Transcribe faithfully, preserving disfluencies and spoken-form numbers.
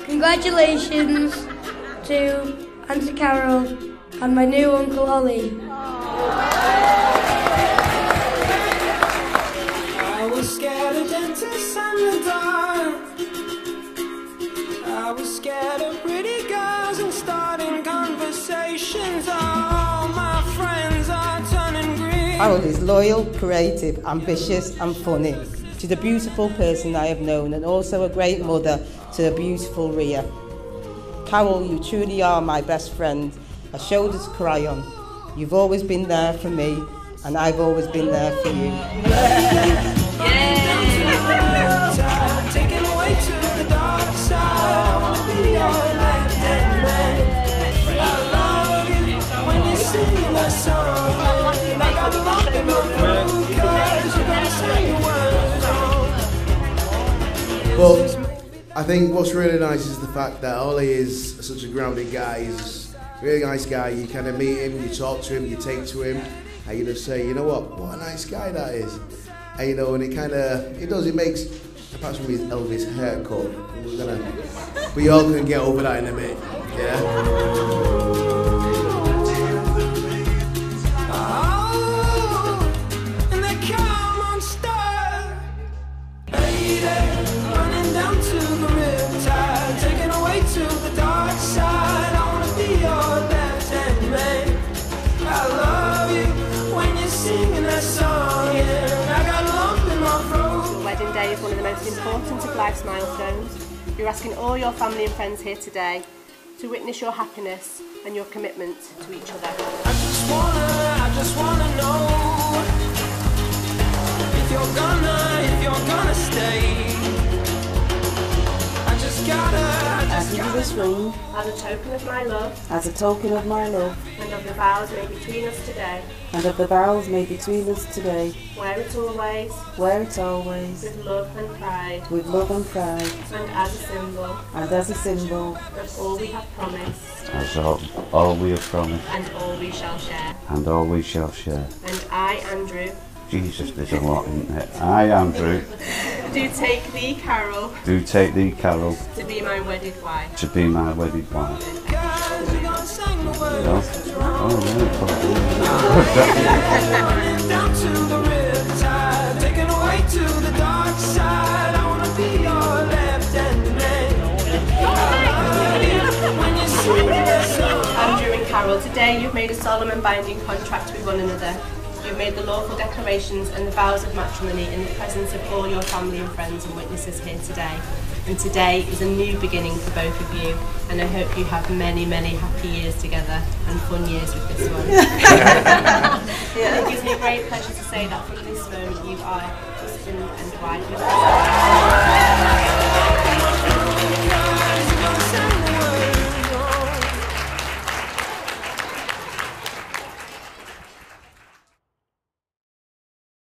Congratulations to Auntie Carol and my new Uncle Ollie. I was scared of dentists and the dark. I was scared of pretty girls and starting conversations. All my friends are turning green. Carol is loyal, creative, ambitious and funny. She's a beautiful person I have known and also a great mother to a beautiful Ria. Carol, you truly are my best friend, a shoulder to cry on. You've always been there for me and I've always been there for you. But I think what's really nice is the fact that Ollie is such a grounded guy. He's a really nice guy. You kind of meet him, you talk to him, you take to him, and you just say, you know what, what a nice guy that is. And you know, and it kind of, it does, it makes, apart from his Elvis haircut, we're gonna, we all can get over that in a bit, yeah? Wedding day is one of the most important of life's milestones. You're asking all your family and friends here today to witness your happiness and your commitment to each other. I just wanna, I just wanna know if you're gonna, if you're gonna stay. I just gotta, I just I give you this ring As a token of my love as a token of my love and of the vows made between us today, and of the vows made between us today. wear it always Wear it always with love and pride, with love and pride, and as a symbol and as a symbol of all we have promised As all, all we have promised, and all we shall share. and all we shall share. And I, Andrew, Jesus, there's a lot in there. I, Andrew, do take thee, Carol, do take thee, Carol, to be my wedded wife. to be my wedded wife. guys, we gonna sing the words. Yeah. Oh, Down to the riptide, taken away to the dark side. I wanna be your left-hand man. When you sing that song. Andrew and Carol, today you've made a solemn and binding contract with one another. You've made the lawful declarations and the vows of matrimony in the presence of all your family and friends and witnesses here today. And today is a new beginning for both of you, and I hope you have many, many happy years together and fun years with this one. yeah. It gives me great pleasure to say that from this moment you are husband and wife.